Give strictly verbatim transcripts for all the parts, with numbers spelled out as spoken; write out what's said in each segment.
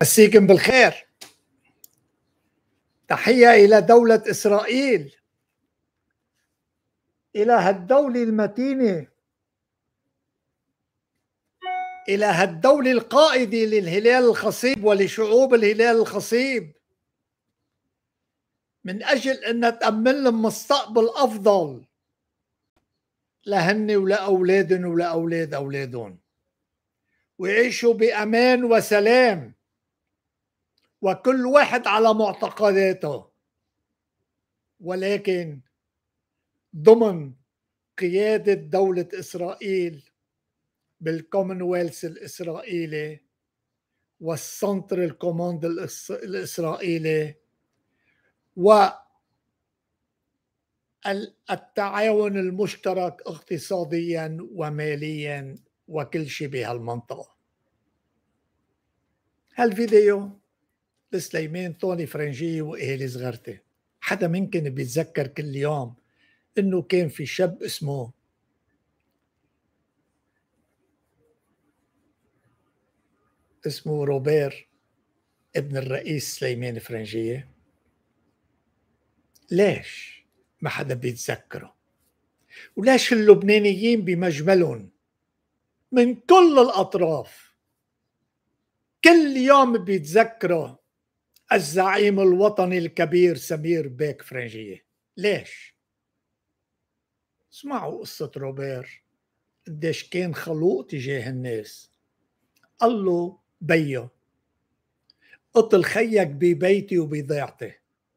مسيكم بالخير. تحية إلى دولة إسرائيل، إلى هالدولة المتينة، إلى هالدولة القائدة للهلال الخصيب ولشعوب الهلال الخصيب، من أجل أن تأمن لهم مستقبل أفضل لهن ولأولادهم ولأولاد أولادهم، ويعيشوا بأمان وسلام، وكل واحد على معتقداته، ولكن ضمن قيادة دولة إسرائيل بالكومنولث الإسرائيلي والسنترال كوماند الإسرائيلي والتعاون المشترك اقتصاديا وماليا وكل شيء بهالمنطقة. هالفيديو لسليمان طوني فرنجية وإهلي صغرتي. حدا ممكن بيتذكر كل يوم إنه كان في شاب اسمه اسمه روبير ابن الرئيس سليمان فرنجية؟ ليش ما حدا بيتذكره؟ وليش اللبنانيين بمجملهم من كل الأطراف كل يوم بيتذكروا الزعيم الوطني الكبير سمير بيك فرنجية؟ ليش؟ اسمعوا قصة روبير قديش كان خلوق تجاه الناس. قال له بيو قتل خيك ببيتي وبضيعتي،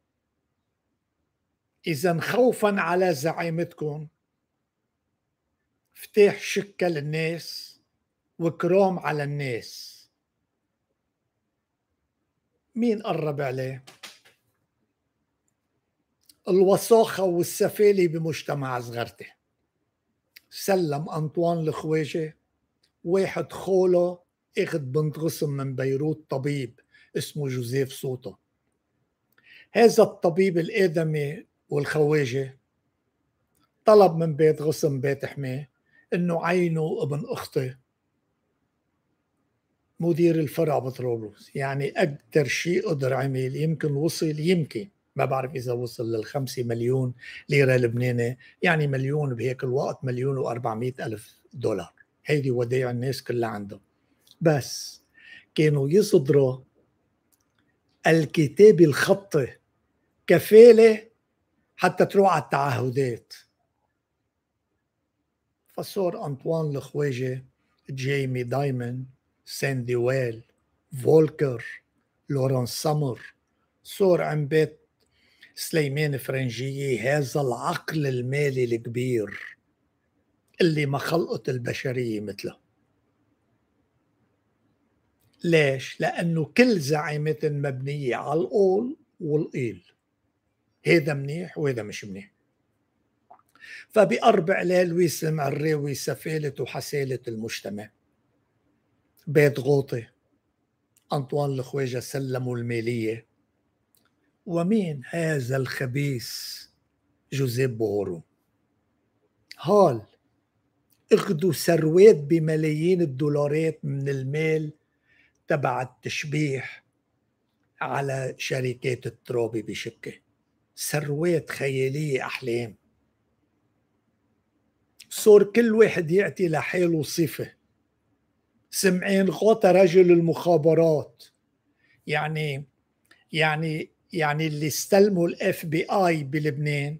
إذا خوفا على زعيمتكم فتح شكة للناس وكرام على الناس. مين قرب عليه؟ الوساخة والسفالة بمجتمع صغرتي. سلم أنطوان الخواجة واحد خوله اخذ بنت غصن من بيروت، طبيب اسمه جوزيف صوته. هذا الطبيب الآدمي والخواجة طلب من بيت غصن بيت حماه انه عينوا ابن اختي مدير الفرع بطرابلس. يعني اكثر شيء قدر عمل، يمكن وصل، يمكن ما بعرف اذا وصل للخمسة مليون ليره لبناني، يعني مليون بهيك الوقت، مليون وأربعمائة الف دولار. هيدي ودايع الناس كلها عنده. بس كانوا يصدروا الكتاب الخطي كفاله حتى تروح على التعهدات. فصار أنطوان الخواجة، جيمي دايمن، ساندي ويل، فولكر، لورانس سمر، صار عم بيت سليمان فرنجية هذا العقل المالي الكبير اللي ما خلقت البشرية مثله. ليش؟ لأنه كل زعيمة مبنية على القول والقيل، هذا منيح وهذا مش منيح. فبقرب عليه ويسلم عراوي سفالة وحسالة المجتمع. بيت غوطي أنطوان الخواجة سلموا المالية، ومين هذا الخبيث جوزيف بوغورو. هال اخذوا ثروات بملايين الدولارات من المال تبع التشبيح على شركات الترابي بشكة، ثروات خيالية أحلام. صار كل واحد يعطي لحاله صفة. سمعين غوطة رجل المخابرات، يعني يعني يعني اللي استلموا الاف بي اي بلبنان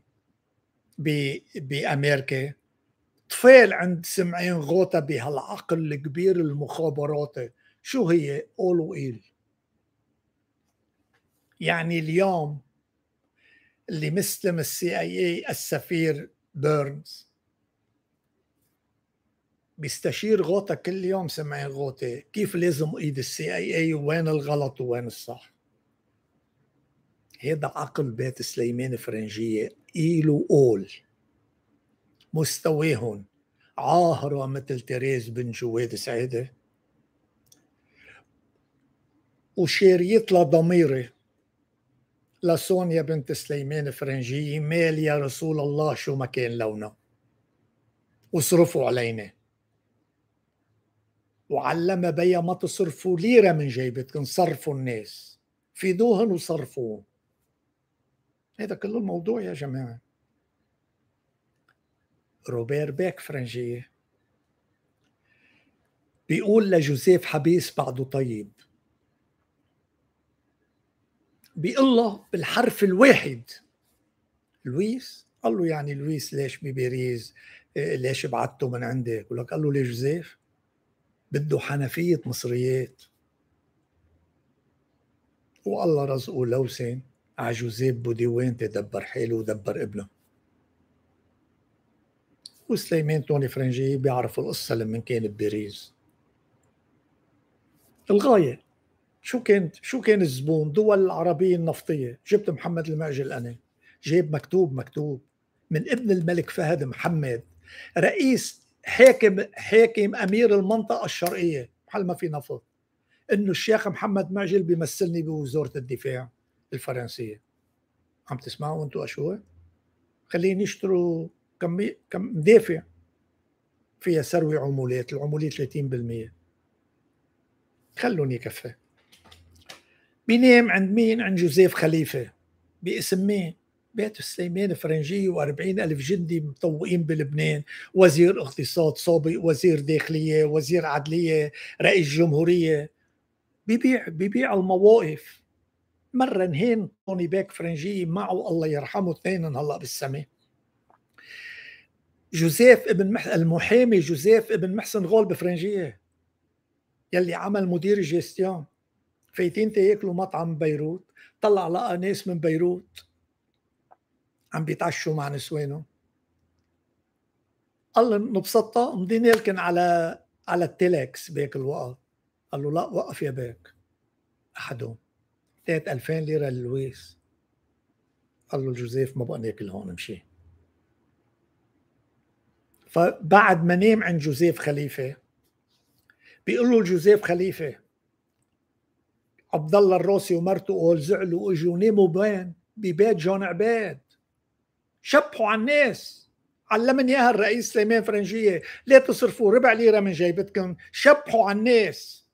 بامريكا طفال عند سمعين غوطة بهالعقل الكبير المخابراتي. شو هي؟ قول وقيل. يعني اليوم اللي مستلم السي اي اي السفير بيرنز بيستشير غوطة كل يوم. سمعين غوطة كيف لازم ايد السي اي اي، وين الغلط وين الصح. هذا عقل بيت سليمان فرنجية، إيل وقول. مستواهم عاهرة مثل تيريز بن جواد سعيدة، وشاريت لها ضميري لسونيا بنت سليمان فرنجية مال يا رسول الله شو ما كان لونه، وصرفوا علينا. وعلم بيا ما تصرفوا ليرة من جيبتكم، صرفوا الناس، فيدوهن وصرفوهم. هذا كله الموضوع يا جماعة. روبير بيك فرنجية بيقول لجوزيف حبيس بعده طيب، بيقول له بالحرف الواحد لويس. قال له يعني لويس ليش بباريس؟ ليش بعته من عندك؟ ولك قال له ليه جوزيف بده حنفية مصريات، والله رزقه لوسن على جوزيف بوديوين تدبر حاله ودبر ابنه. وسليمان توني فرنجي بيعرف القصة لما كان بباريس. الغاية شو كانت؟ شو كان الزبون؟ دول العربية النفطية. جبت محمد المعجل أنا، جايب مكتوب مكتوب من ابن الملك فهد محمد، رئيس حاكم حاكم أمير المنطقة الشرقية محل ما في نفط، إنه الشيخ محمد معجل بيمثلني بوزارة الدفاع الفرنسية. عم تسمعوا أنتوا أشوى؟ خليني يشتروا كم كم مدافع فيها سروي عمولات، العمولية ثلاثين بالمئة. خلوني كفى. بينام عند مين؟ عند جوزيف خليفة باسم مين؟ بيت سليمان فرنجي وأربعين ألف جندي مطوقين بلبنان، وزير اقتصاد سابق، وزير داخلية، وزير عدلية، رئيس جمهورية. بيبيع بيبيع المواقف. مرة نهين طوني باك فرنجي معه الله يرحمه اثنين هلا بالسماء. جوزيف ابن مح... المحامي جوزيف ابن محسن غول بفرنجية يلي عمل مدير الجيستيان. فايتين تياكلوا مطعم بيروت، طلع لقى ناس من بيروت عم بيتعشوا مع نسوانهم. قال له نبسطها مضينا لكن على على التيلكس بهيك الوقت. قال له لا وقف يا باك. احدهم اعطيت ألفين ليره للويس. قال له جوزيف ما بقى ناكل هون امشي. فبعد ما نام عند جوزيف خليفه بيقول له جوزيف خليفه عبد الله الروسي ومرته اول زعلوا واجوا ناموا بين ببيت جون عباد، شبحوا على الناس. علمني اياها الرئيس سليمان فرنجيه، لا تصرفوا ربع ليره من جيبتكم، شبحوا على الناس.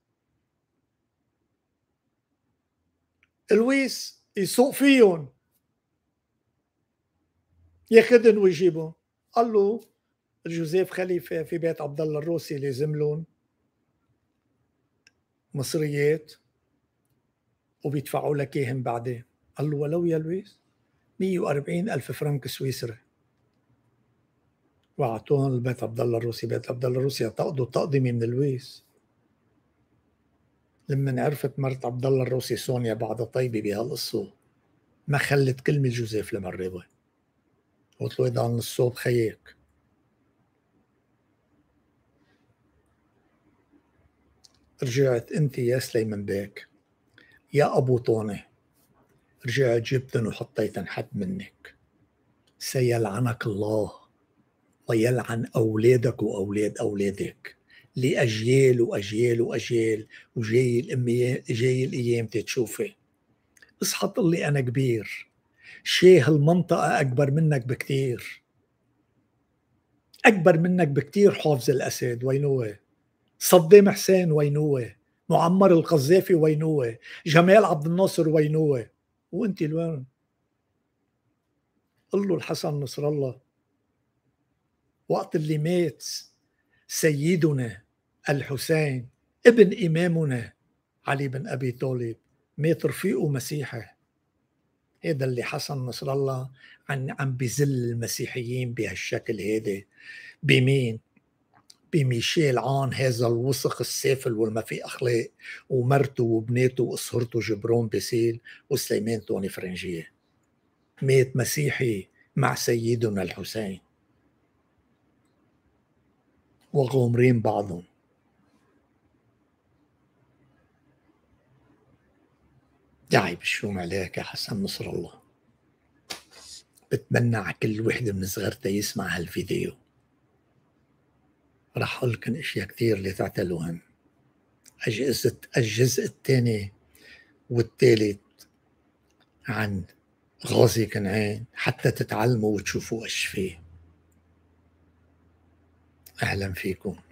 لويس يسوق فيهم ياخذن ويجيبهم. قال له جوزيف خليفه في بيت عبد الله الروسي لازم لهم مصريات وبيدفعوا لك اياهم بعدين. قال له ولو يا لويس مئة وأربعين ألف فرنك سويسري. واعطوهم لبيت عبد الله الروسي. بيت عبد الله الروسي اعتقدوا تقدمه من لويس. لما عرفت مرت عبد الله الروسي سونيا بعد طيبه بهالقصه ما خلت كلمه جوزيف لمريضه. قلت له اذا عن الصوب خيك. رجعت انت يا سليمان بيك يا ابو طوني، رجعت جبتن وحطيتن حد منك. سيلعنك الله ويلعن اولادك واولاد اولادك لاجيال واجيال واجيال. وجاي الامي جاي الايام تتشوفي. اصحى طلي انا كبير، شيه المنطقه اكبر منك بكتير، اكبر منك بكتير. حافظ الاسد وينوه؟ صدام حسين وينوه؟ معمر القذافي وينوه؟ جمال عبد الناصر وينوه؟ وانت لوين؟ قل له الحسن نصر الله وقت اللي مات سيدنا الحسين ابن إمامنا علي بن أبي طالب، مات رفيقه مسيحي. هذا اللي حسن نصر الله عن عم بذل المسيحيين بهالشكل هذا. بمين؟ بميشيل عون هذا الوسخ السافل والما في أخلاق، ومرته وبناته وأسهرته جبرون باسيل وسليمان توني فرنجية. مات مسيحي مع سيدنا الحسين وغامرين بعضهم. داعي بالشوم عليك يا حسن نصر الله. بتمنى على كل وحدة من صغرتها يسمع هالفيديو. رح أقول لكم اشياء كثير لتعتلوهن. الجزء الجزء الثاني والثالث عن غازي كنعان حتى تتعلموا وتشوفوا ايش فيه. اهلا فيكم.